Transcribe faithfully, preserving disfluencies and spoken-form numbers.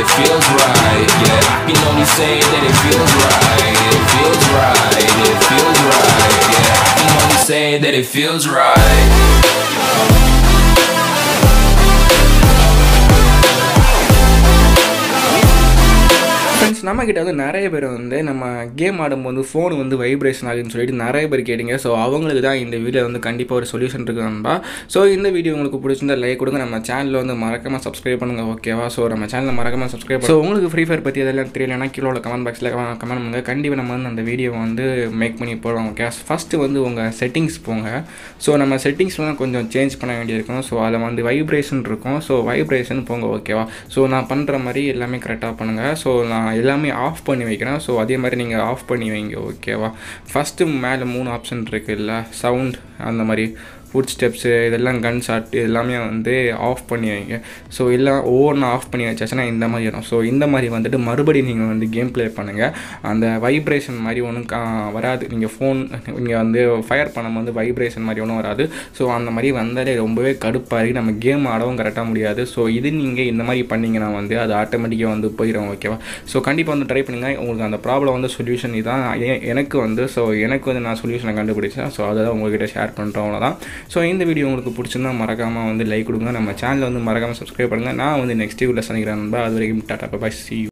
it feels right. Yeah, I can only say that it feels right. It feels right. It feels right. Yeah, I can only say that it feels right. Friends, நம்மக்கிட்ட வந்து நிறைய பேர் வந்து நம்ம game ஆடும்போது phone வந்து vibration ஆகுதுன்னு சொல்லிட்டு நிறைய பேர் கேட்டிங்க. ஸோ அவங்களுக்கு தான் இந்த வீடியோ வந்து கண்டிப்பாக ஒரு சொல்யூஷன் இருக்குது நண்பா. ஸோ இந்த வீடியோ உங்களுக்கு பிடிச்சிருந்தா லைக் கொடுங்க, நம்ம சேனலில் வந்து மறக்காமல் சப்ஸ்கிரைப் பண்ணுங்கள், ஓகேவா? ஸோ நம்ம சேனலில் மறக்காமல் சப்ஸ்கிரைப். ஸோ உங்களுக்கு ஃப்ரீ ஃபயர் பற்றி எதெல்லாம் தெரியலன்னா கீழே உள்ள கமெண்ட் பாக்ஸில் கமெண்ட் பண்ணுங்கள். கண்டிப்பாக நம்ம வந்து அந்த வீடியோ வந்து மேக் பண்ணி போடுவோம், ஓகே? ஃபஸ்ட்டு வந்து உங்கள் செட்டிங்ஸ் போங்க. ஸோ நம்ம செட்டிங்ஸ்லாம் கொஞ்சம் சேஞ்ச் பண்ண வேண்டியிருக்கும். ஸோ அதில் வந்து வைப்ரேஷன் இருக்கும். ஸோ வைப்ரேஷன் போங்க, ஓகேவா? ஸோ நான் பண்ணுற மாதிரி எல்லாமே கரெக்டாக பண்ணுங்கள். ஸோ நான் எல்லாமே ஆஃப் பண்ணி வைக்கிறேன். ஸோ அதே மாதிரி நீங்கள் ஆஃப் பண்ணி வைங்க, ஓகேவா? ஃபஸ்ட்டு மேலே மூணு ஆப்ஷன் இருக்குல்ல, சவுண்ட், அந்த மாதிரி ஃபுட் ஸ்டெப்ஸு, இதெல்லாம் கன் ஷாட் எல்லாமே வந்து ஆஃப் பண்ணி வைங்க. ஸோ எல்லாம் ஒவ்வொன்றும் ஆஃப் பண்ணி வச்சாச்சுன்னா இந்த மாதிரி வரும். ஸோ இந்த மாதிரி வந்துட்டு மறுபடியும் நீங்கள் வந்து கேம் ப்ளே பண்ணுங்கள். அந்த வைப்ரேஷன் மாதிரி ஒன்றும் கா வராது. நீங்கள் ஃபோன் நீங்கள் வந்து ஃபயர் பண்ணும்போது வைப்ரேஷன் மாதிரி ஒன்றும் வராது. ஸோ அந்த மாதிரி வந்தாலே ரொம்பவே கடுப்பாகி நம்ம கேம் ஆடவும் கரெக்டாக முடியாது. ஸோ இது நீங்கள் இந்த மாதிரி பண்ணிங்கன்னா வந்து அது ஆட்டோமேட்டிக்காக வந்து போயிடும், ஓகேவா? ஸோ கண்டிப்பாக வந்து ட்ரை பண்ணுங்கள். உங்களுக்கு அந்த ப்ராப்ளம் வந்து சொல்யூஷன் இதான் எனக்கு வந்து. ஸோ எனக்கு வந்து நான் சொல்யூஷனை கண்டுபிடிச்சேன். ஸோ அதை தான் உங்கள்கிட்ட ஷேர் பண்ணுறோம், அவ்வளோதான். ஸோ இந்த வீடியோ உங்களுக்கு பிடிச்சிருந்தா மறக்காமல் வந்து லைக் கொடுங்க, நம்ம சேனலை வந்து மறக்காமல் சப்ஸ்கிரைப் பண்ணுங்கள். நான் வந்து நெக்ஸ்ட் வீடியோவில் சந்திக்கிறேன் நண்பா. அது வரைக்கும் டாடா, பை, சி யூ.